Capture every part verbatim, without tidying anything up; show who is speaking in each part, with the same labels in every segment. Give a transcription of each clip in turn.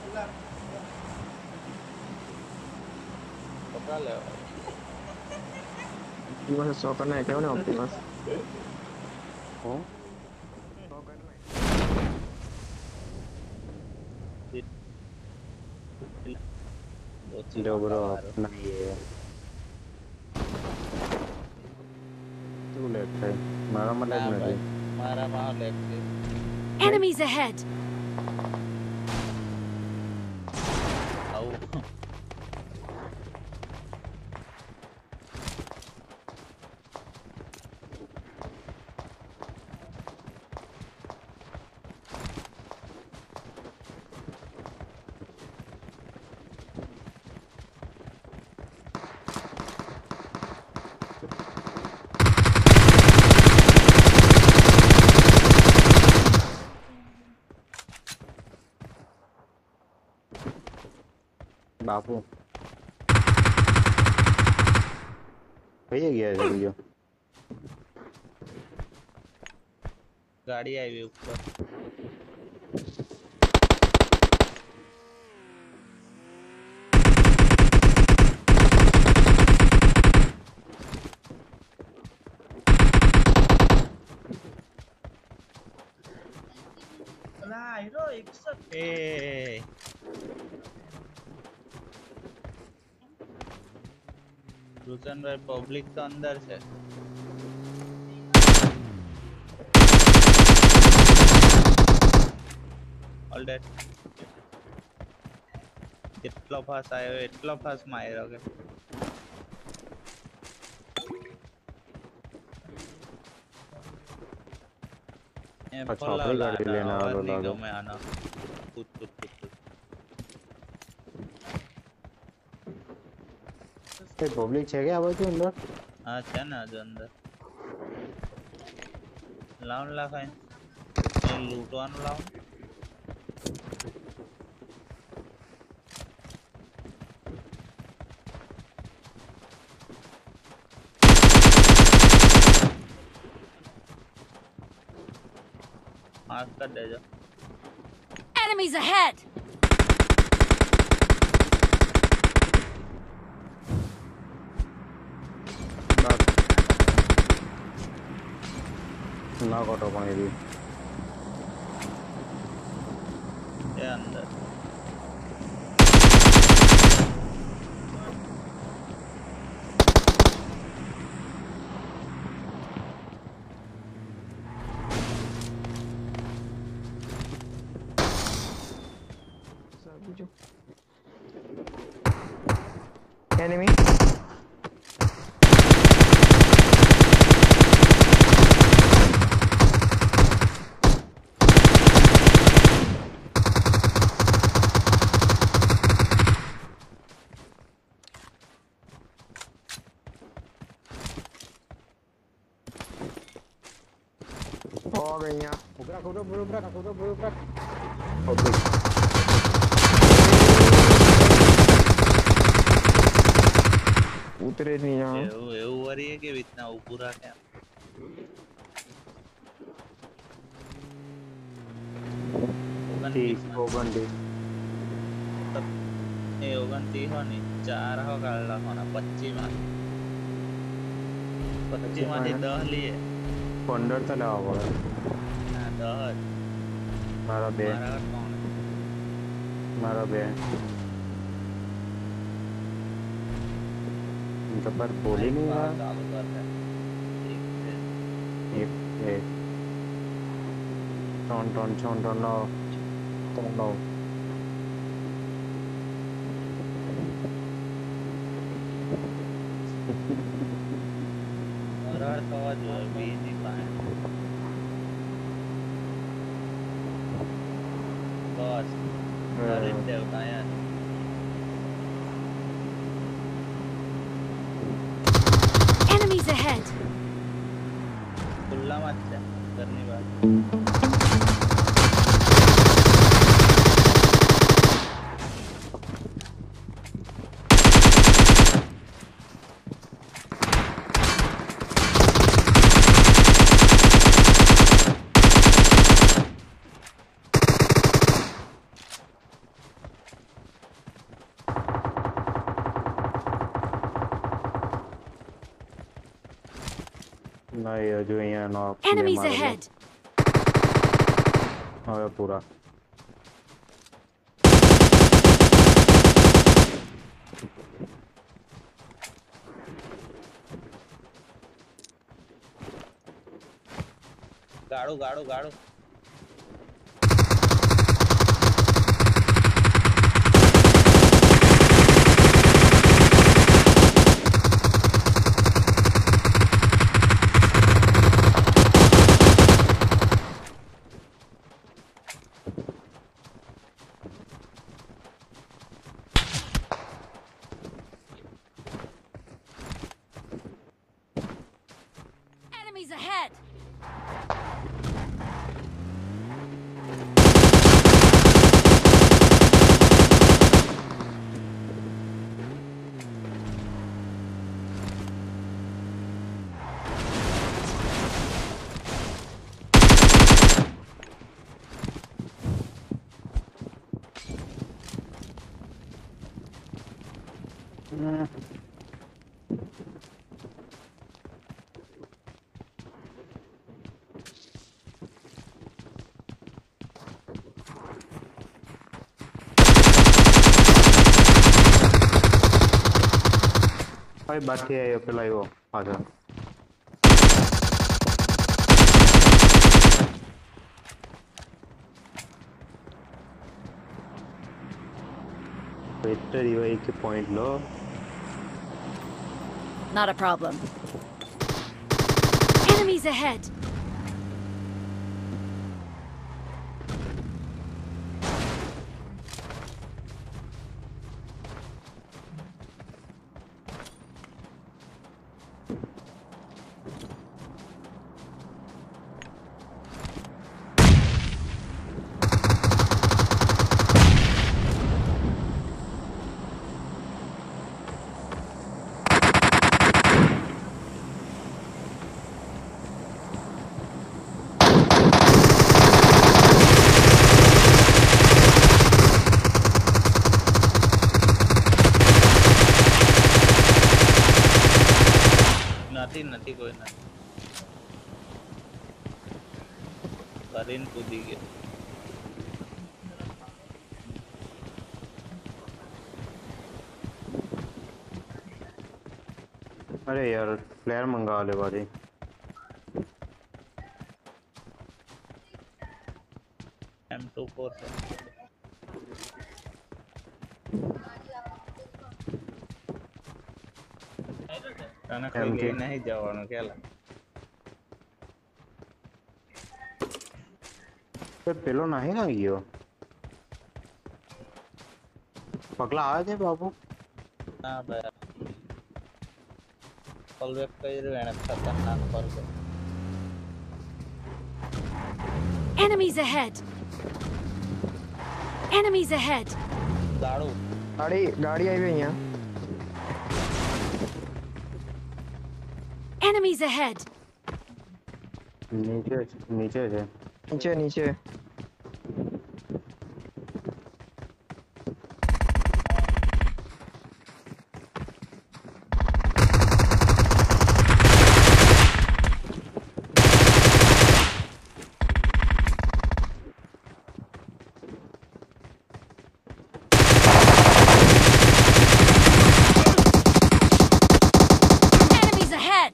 Speaker 1: पकड़ ले
Speaker 2: ऑप्टिमस सौ करना है क्या उन्हें ऑप्टिमस
Speaker 1: हो
Speaker 2: सौ करना है
Speaker 1: जो ब्रो अपना ये तू लेफ्ट है मारा मलेग नहीं मारा मार लेफ्ट
Speaker 3: Enemies ahead.
Speaker 1: आओ बापू भैया गया है भैया गाड़ी आई हुई ऊपर ना हीरो एक सौ ए रुचन भाई पब्लिक तो अंदर से ऑल डेड કેટલો ફાસ આવ્યો એટલો ફાસ માર્યો કે એ ફોલા ગાડી લેના વાળો લાગો મે આના કૂદ કૂદ કૂદ એ પબ્લિક છે કે આ બાજુ અંદર હા છે ને આજ અંદર લાઉન લાખાય એ લૂટવાનું લાઉન मार्क कर दे जा
Speaker 3: Enemies ahead.
Speaker 1: ना कोटो पानी दी ये अंदर
Speaker 2: enemy हो गई यहाँ
Speaker 1: उबरा उबरा उबरा उबरा उबरा
Speaker 2: उतरे नहीं यहाँ
Speaker 1: એવું એવું વરીએ કે રીતના ઊભું રાખે ઓગણત્રીસ ઓગણત્રીસ એ ઓગણત્રીસ હો ની ચાર હો કાઢ નાખવાના પચીસ માં પચીસ માંથી દસ લઈએ પંદર તો લેવા પડે ના દસ મારા બે મારા બે जबर बोली नहीं रहा चालू कर है एक एक टन टन टन टन नो टन नो और हर सवाल जो भी नहीं पाए बस अरे देवता यार
Speaker 3: Enemies ahead.
Speaker 1: खुला मत जा करनी बात नहीं है जो यहाँ नॉक ने
Speaker 3: Enemies
Speaker 1: मार दिया
Speaker 3: ahead!
Speaker 1: है पूरा
Speaker 4: गाड़ो गाड़ो गाड़ो
Speaker 3: Enemies ahead!
Speaker 1: भाई बाकी है ये पिलाई वो आजा बेटर भाई के पॉइंट लो
Speaker 3: Not a problem. Enemies ahead!
Speaker 4: નથી નથી કોઈ નથી કરીને કૂદી ગયો
Speaker 1: अरे यार प्लेयर मंगा ले भाई
Speaker 4: एम टू फोर से તને કોઈ ગઈ નહીં જવાનું કેલા
Speaker 1: पे पेलो नहीं ना गयो पगला आए थे बाबू
Speaker 4: ના ભાઈ કોલ બેક કર્યું એને ખતરનાક પર ગયો
Speaker 3: Enemies ahead! Enemies ahead!
Speaker 4: ગાડું
Speaker 2: गाड़ी गाड़ी आई हुई है यहाँ
Speaker 3: Enemies ahead!
Speaker 1: नीचे नीचे से
Speaker 2: नीचे नीचे
Speaker 3: Enemies ahead!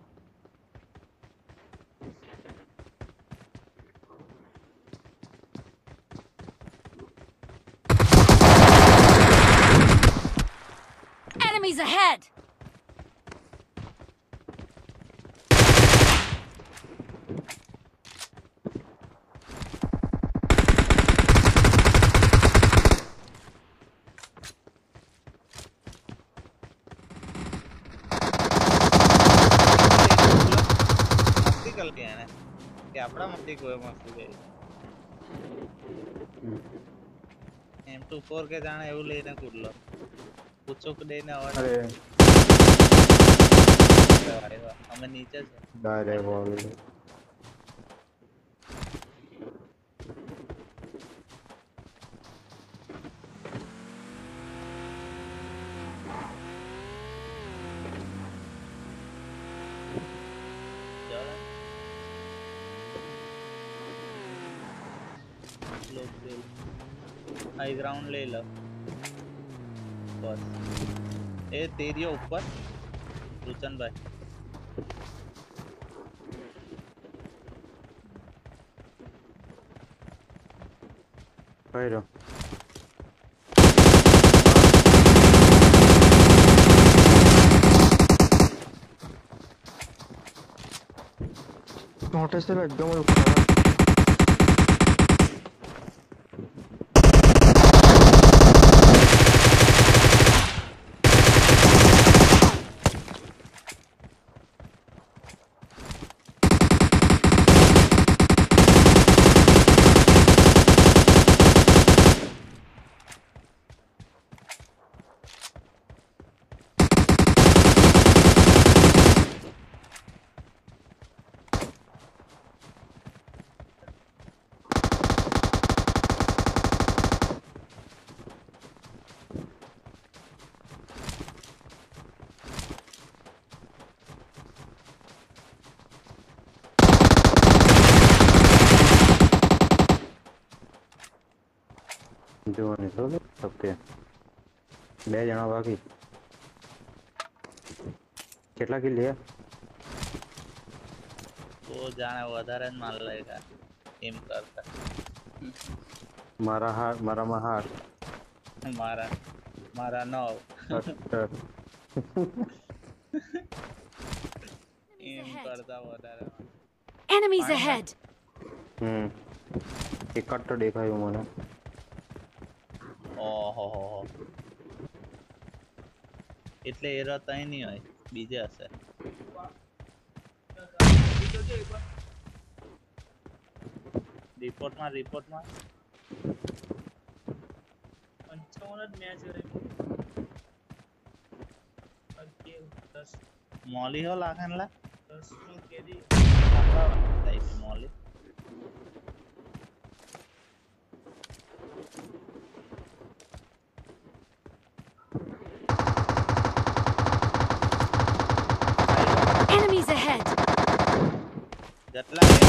Speaker 3: Enemies ahead!
Speaker 4: મસ્તી કરતી એને કે આપણા મસ્તી કોઈ મસ્તી ગઈ એમ ટુ ફોર કે જાણે એવું લઈને કૂદલો પૂછો કે દઈને અવાજ
Speaker 1: अरे
Speaker 4: આવ્યો અમે નીચે છે
Speaker 1: डायरेक्ट वॉल
Speaker 4: लोग दे हाई ग्राउंड ले लो बस ए तेरियो ऊपर रुचन भाई
Speaker 1: કઈ રહ્યો
Speaker 2: मोटे से एकदम ऊपर
Speaker 1: જોવાની તો ઓકે બે જણા બાકી કેટલા કિલ લે
Speaker 4: તો જાણે વધારે જ માર લેગા એમ કરતા
Speaker 1: મારા હાર મારામાં હાર
Speaker 4: મારા મારા નવ એમ કરતા વધારે
Speaker 3: Enemies ahead.
Speaker 1: હમ એક કટ્ટો દેખાયું મને
Speaker 4: ઓહો હો હો એટલે એરો તઈ નહીં હોય બીજે હશે રિપોર્ટમાં રિપોર્ટમાં પંચાવન જ મેચ મોલી હો લાખન લા દસ નું કેદી મોલી
Speaker 3: Enemies ahead.
Speaker 4: જટલા